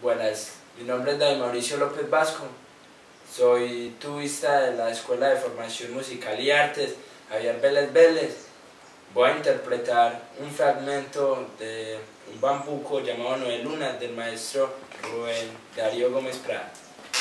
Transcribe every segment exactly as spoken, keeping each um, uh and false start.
Buenas, mi nombre es David Mauricio López Vasco, soy tubista de la Escuela de Formación Musical y Artes, Javier Vélez Vélez. Voy a interpretar un fragmento de un bambuco llamado Nueve Lunas del maestro Rubén Darío Gómez Prada.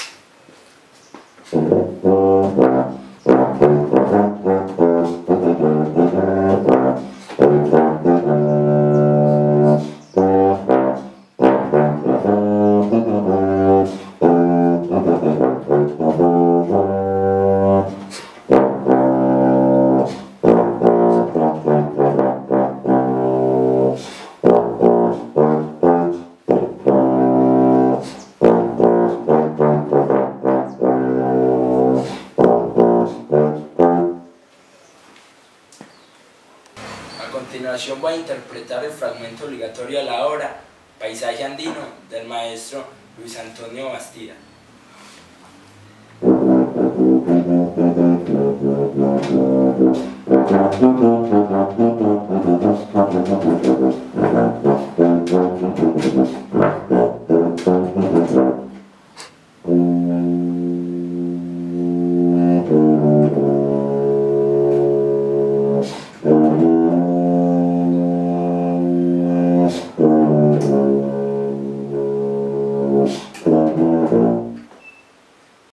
A continuación voy a interpretar el fragmento obligatorio de la obra Paisaje Andino del maestro Luis Antonio Bastida.